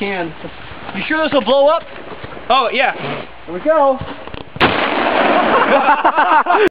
can. You sure this will blow up? Oh, yeah. Here we go.